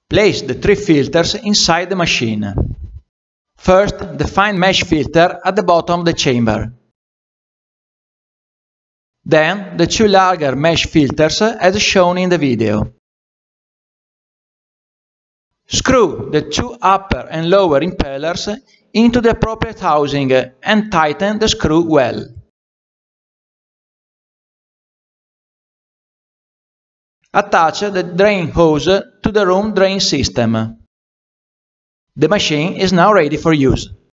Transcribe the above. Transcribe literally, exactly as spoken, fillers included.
Place the three filters inside the machine. First, the fine mesh filter at the bottom of the chamber. Then, the two larger mesh filters as shown in the video. Screw the two upper and lower impellers into the appropriate housing and tighten the screw well. Attach the drain hose to the room drain system. The machine is now ready for use.